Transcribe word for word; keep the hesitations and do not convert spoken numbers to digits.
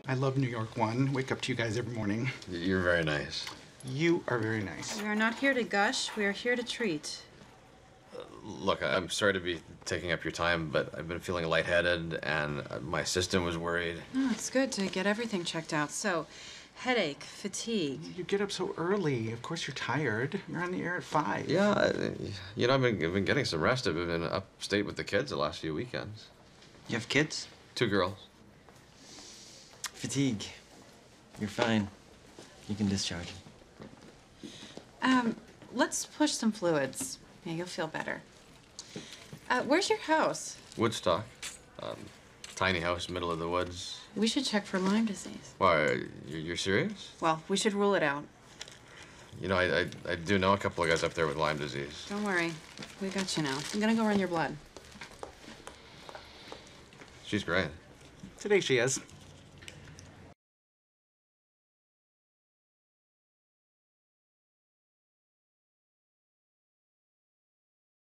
I love New York One. Wake up to you guys every morning. You're very nice. You are very nice. We are not here to gush. We are here to treat. Uh, look, I'm sorry to be taking up your time, but I've been feeling lightheaded, and my assistant was worried. Oh, it's good to get everything checked out. So, headache, fatigue. You get up so early. Of course you're tired. You're on the air at five. Yeah, I, you know, I've been, I've been getting some rest. I've been upstate with the kids the last few weekends. You have kids? Two girls. Fatigue. You're fine. You can discharge. Um, let's push some fluids. Yeah, you'll feel better. Uh, where's your house? Woodstock. Um, tiny house, middle of the woods. We should check for Lyme disease. Why, you're, you're serious? Well, we should rule it out. You know, I, I, I do know a couple of guys up there with Lyme disease. Don't worry. We got you now. I'm gonna go run your blood. She's great. Today she is.